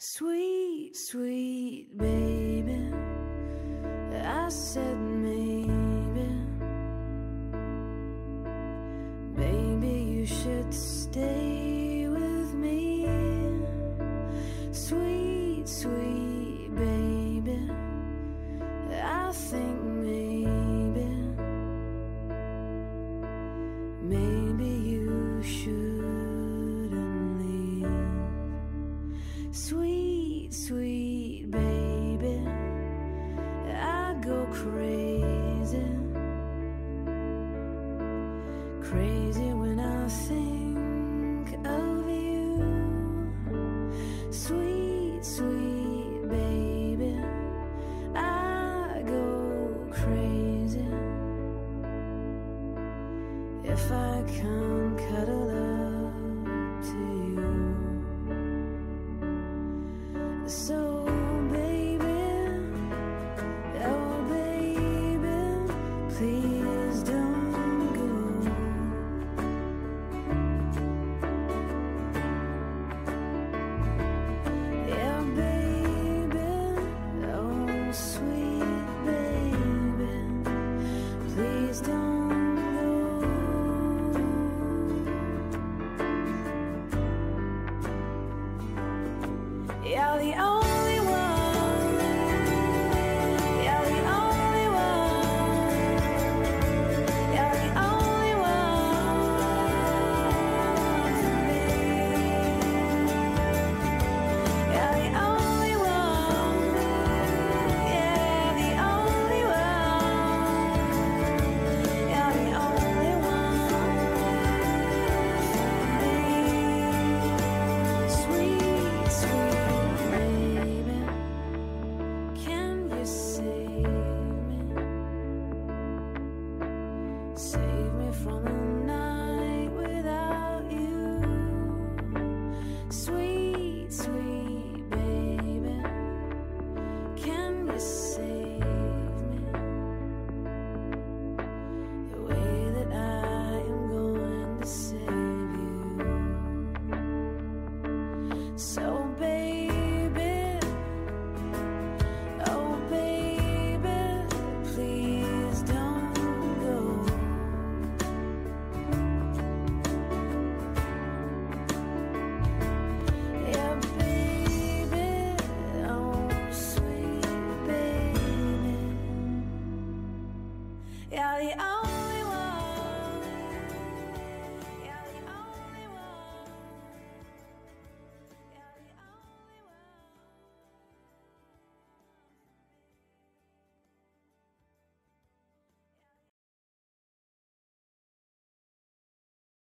Sweet, sweet baby, I said maybe, maybe you should stay with me. Sweet, sweet baby, I think maybe you shouldn't leave. Sweet, sweet baby, I go crazy, crazy when I think of you. Sweet, sweet baby, I go crazy if I can't cuddle up to you. So baby, oh baby, please don't go. Yeah baby, oh sweet baby, please don't go. You're the only one, you're the only one, you're the only one for me. You're the only one, yeah, the only one, you're the only one for me. Sweet, sweet baby, can you save me? Save me from a night without you. Sweet, sweet baby, can you save me? The way that I am going to save you. So